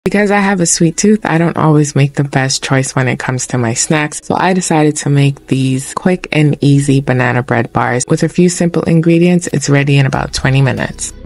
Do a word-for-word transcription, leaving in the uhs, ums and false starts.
Because I have a sweet tooth, I don't always make the best choice when it comes to my snacks, so I decided to make these quick and easy banana bread bars. With a few simple ingredients, it's ready in about twenty minutes.